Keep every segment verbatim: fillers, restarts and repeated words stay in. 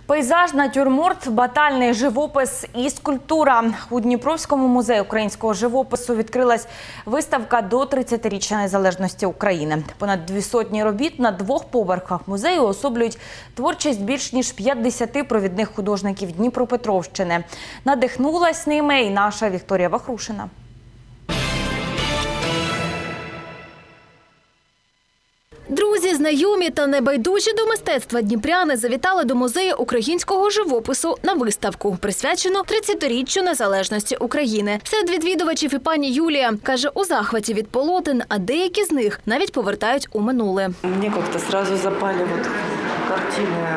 Пейзаж, натюрморт, батальний живопис і скульптура. У Дніпровському музеї українського живопису відкрилась виставка до тридцятиріччя незалежності України. Понад дві сотні робіт на двох поверхах музею особлюють творчість більш ніж п'ятдесяти провідних художників Дніпропетровщини. Надихнулась ними і наша Вікторія Вахрушина. Друзі, знайомі та небайдужі до мистецтва дніпряни завітали до музею українського живопису на виставку, присвячену тридцятиріччю незалежності України. Серед відвідувачів і пані Юлія каже, у захваті від полотен, а деякі з них навіть повертають у минуле. Мені як-то одразу запали вот картини,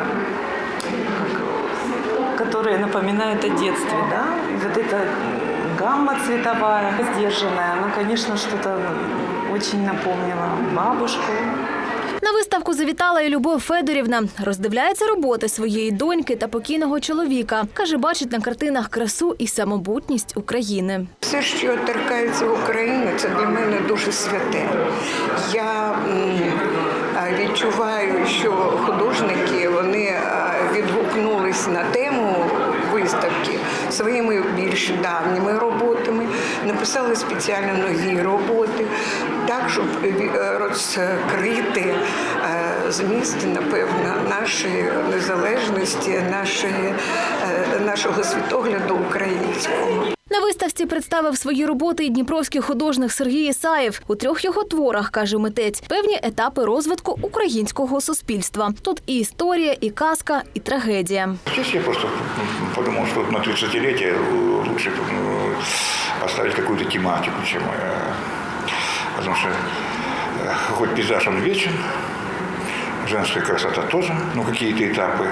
які напоминають о дитинстві, да? І вот эта гамма цветовая, сдержанная, она, конечно, что-то очень напомнила бабушку. На виставку завітала і Любов Федорівна. Роздивляється роботи своєї доньки та покійного чоловіка. Каже, бачить на картинах красу і самобутність України. Все, що торкається України, це для мене дуже святе. Я відчуваю, що художники, вони відгукнулись на тему виставки своїми більш давніми роботами, написали спеціально нові роботи, так, щоб розкрити зміст, напевно, нашої незалежності, нашої, нашого світогляду українського. На виставці представив свої роботи і дніпровський художник Сергій Ісаєв. У трьох його творах, каже митець, певні етапи розвитку українського суспільства. Тут і історія, і казка, і трагедія. Здесь я просто подумал, что на тридцатилетие лучше оставить какую-то тематику, чем... Потому что хоть пейзаж он вечен, женская красота тоже, но какие-то этапы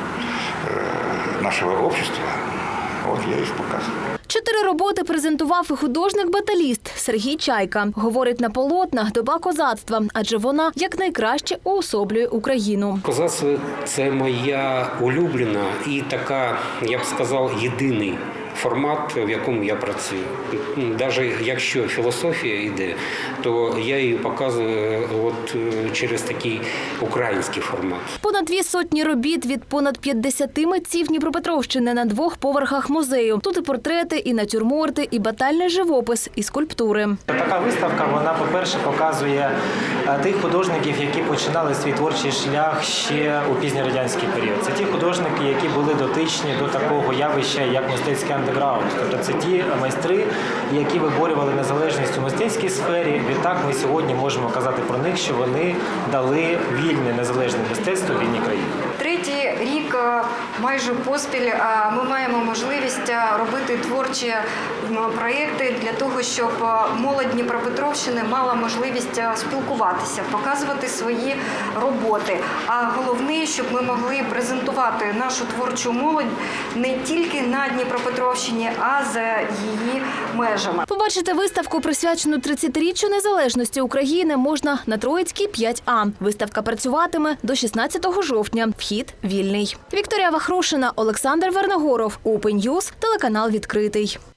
нашего общества, вот я их показываю. Чотири роботи презентував і художник-баталіст Сергій Чайка. Говорить, на полотнах доба козацтва, адже вона якнайкраще уособлює Україну. Козацтво – це моя улюблена і така, я б сказав, єдиний формат, в якому я працюю. Навіть якщо філософія йде, то я її показую от через такий український формат. Понад дві сотні робіт від понад п'ятдесяти митців Дніпропетровщини на двох поверхах музею. Тут і портрети, і натюрморти, і батальний живопис, і скульптури. Така виставка, вона, по-перше, показує тих художників, які починали свій творчий шлях ще у пізньорадянський період. Це ті художники, які були дотичні до такого явища, як мистецький андеграунд. Тобто це ті майстри, які виборювали незалежність у мистецькій сфері. Відтак ми сьогодні можемо казати про них, що вони дали вільне незалежне мистецтво вільній країні. Третій рік майже поспіль ми маємо можливість робити творчі проєкти для того, щоб молодь Дніпропетровщини мала можливість спілкуватися, показувати свої роботи. А головне, щоб ми могли презентувати нашу творчу молодь не тільки на Дніпропетровщині, а за її межами. Побачити виставку, присвячену тридцятиріччю незалежності України, можна на Троїцькій п'ять А. Виставка працюватиме до шістнадцятого жовтня. Вхід вільний. Вікторія Вахрушина, Олександр Верногоров, Open News, телеканал «Відкритий».